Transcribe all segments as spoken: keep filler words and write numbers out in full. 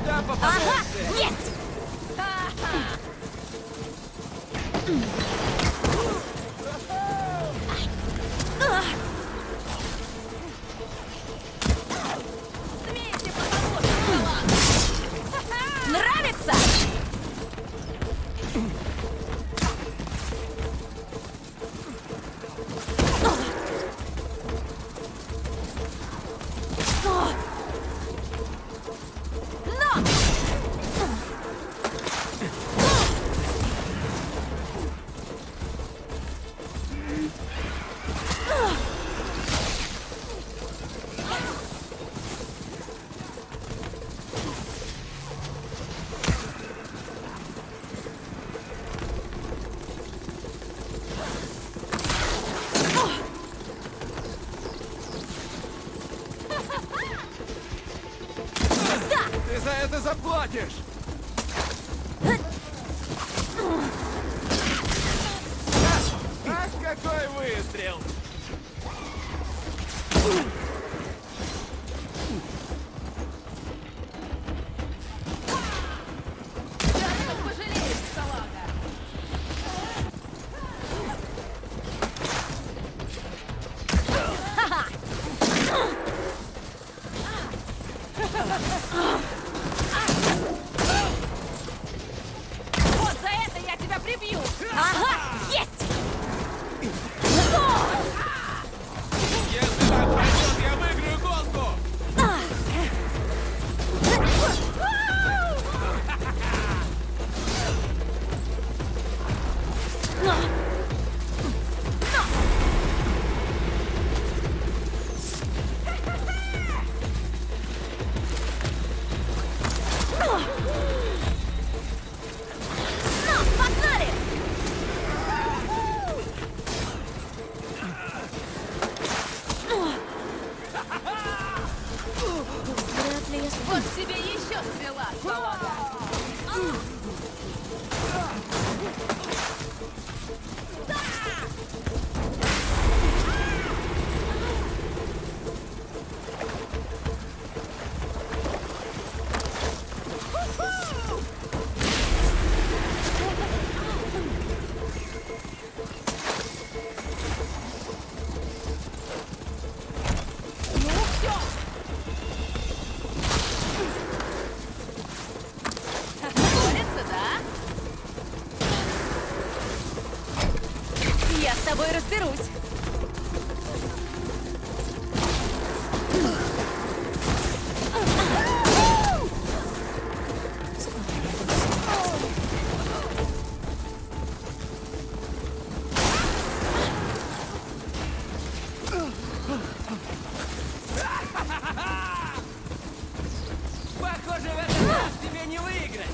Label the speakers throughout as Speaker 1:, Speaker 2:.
Speaker 1: Да, попадается.
Speaker 2: Ага, есть!
Speaker 3: Смейте, потому что
Speaker 2: Нравится?
Speaker 1: Ты за это заплатишь! Ах, какой выстрел!
Speaker 3: даже пожалеешь, салага. Вот за это я тебя прибью!
Speaker 2: Ага, есть!
Speaker 1: Если так пройдет, я выиграю гонку!
Speaker 2: Погнали! Вряд ли я смогу.
Speaker 3: Вот тебе еще стрела, салага! Ну все! Борется, да?
Speaker 2: Я с тобой разберусь.
Speaker 1: Похоже, в этот раз тебе не выиграть!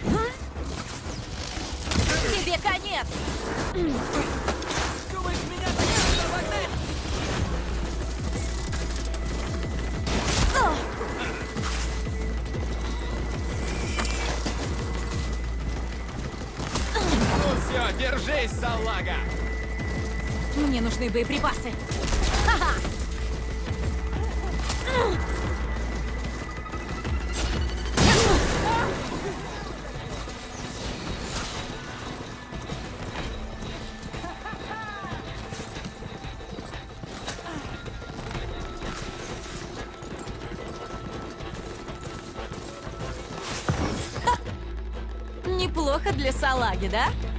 Speaker 2: Тебе конец.
Speaker 1: Думаешь, меня так просто обогнать? Ну все, держись, салага!
Speaker 2: Мне нужны боеприпасы. Ха-ха! Неплохо для салаги, да?